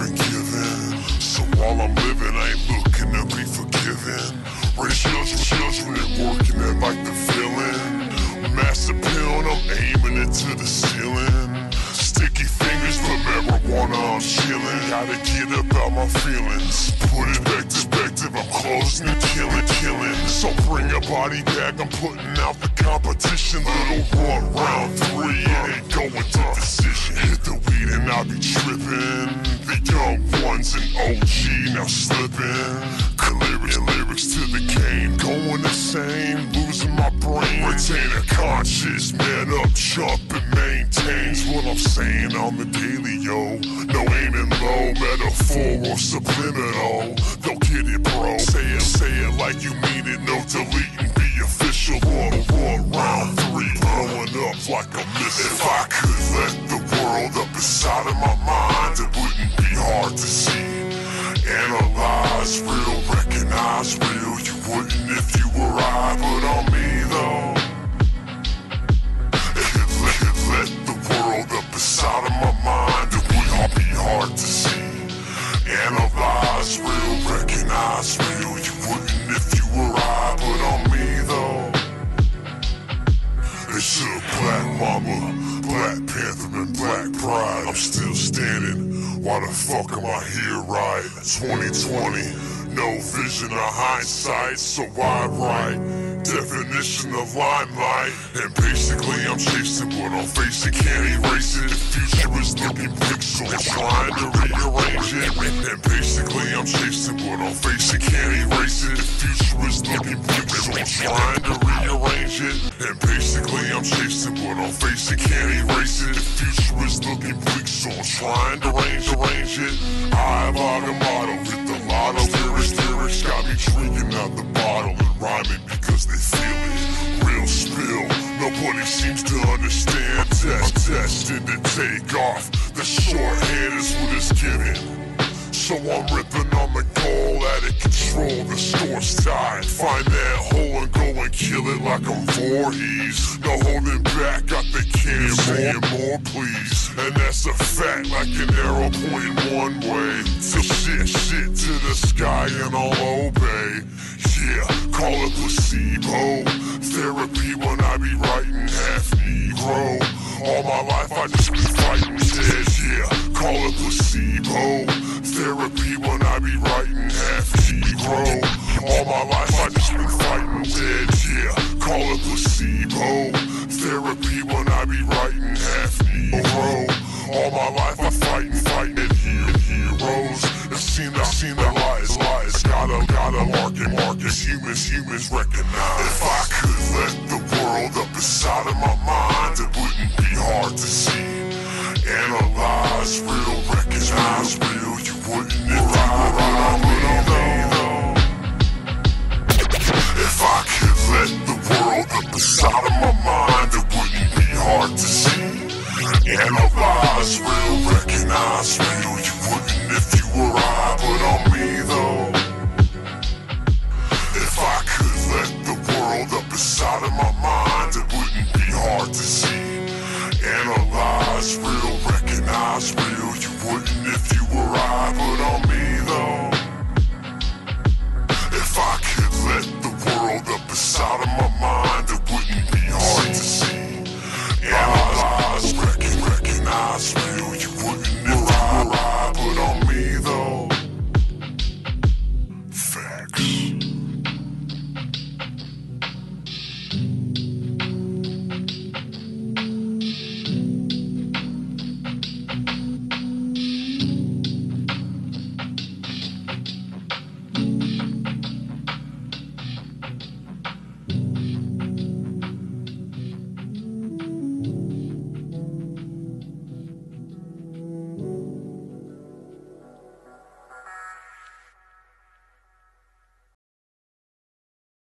been given. So while I'm living, I ain't looking to be forgiven. Raise children and working it like the villain. Mass appeal and I'm aiming it to the ceiling. Sticky fingers for marijuana, I'm chillin'. Gotta get about my feelings. Put it back to perspective, I'm closing and killing. So bring a body bag, I'm putting out the competition. Little run, round 3, it ain't going to decision. Hit the weed and I be trippin'. The young ones and OG now slippin'. Lyrics to the game, going insane, losing my brain. Retain a conscious, man up, jump and maintains what I'm saying on the daily, yo. No aiming low, metaphor or subliminal. They'll get it, bro. Say it like you mean it, no deleting, be official. One, round 3, blowing up like a missile. If I could let the world up inside of my mind, it wouldn't be hard to see. Analyze real, recognize real. You wouldn't if you were I, but on me though. It let the world up inside of my mind. It wouldn't be hard to see. Analyze real, recognize real. You wouldn't if you were I, but on me though. It's a black mama, Black Panther and Black Pride. I'm still standing. Why the fuck am I here, right? 2020, no vision of hindsight, so I write definition of limelight. And basically I'm chasing what I'm facing, can't erase it. The future is looking pixel, trying to rearrange it. And basically I'm chasing what I'm facing, can't erase it. The future is looking pixel, trying to rearrange it. And basically I'm chasing what I'm facing, can't erase it. The future is looking pixel, trying to arrange it. I bought a model, hit the lotto. Lyrics got me drinking out the bottle and rhyming because they feel it. Real spill, nobody seems to understand. Destined to take off, the shorthand is what it's given. So I'm ripping on the goal, out of control, the store's tied. Find that hole and go and kill it like I'm Voorhees. No holding back, got the cannon saying more please. And that's a fact, like an arrow pointing one way. Till shit to the sky and I'll obey. Yeah, call it placebo. Therapy when I be writing half Negro. All my life I just been fighting dead. Yeah, call it placebo. Therapy when I be writing half Negro. All my life I just been fighting dead. Yeah, call it placebo. Therapy when I be writing half Negro. All my life I fighting at heroes. I've seen the lies. Gotta mark it. Humans recognize.